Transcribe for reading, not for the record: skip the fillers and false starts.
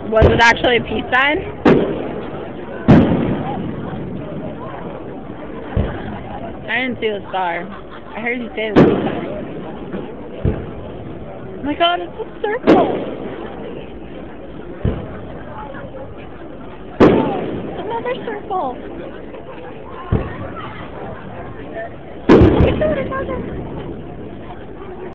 Was it actually a peace sign? I didn't see the star. I heard you say the peace sign. Oh my god, it's a circle! Another circle! Look at that, another!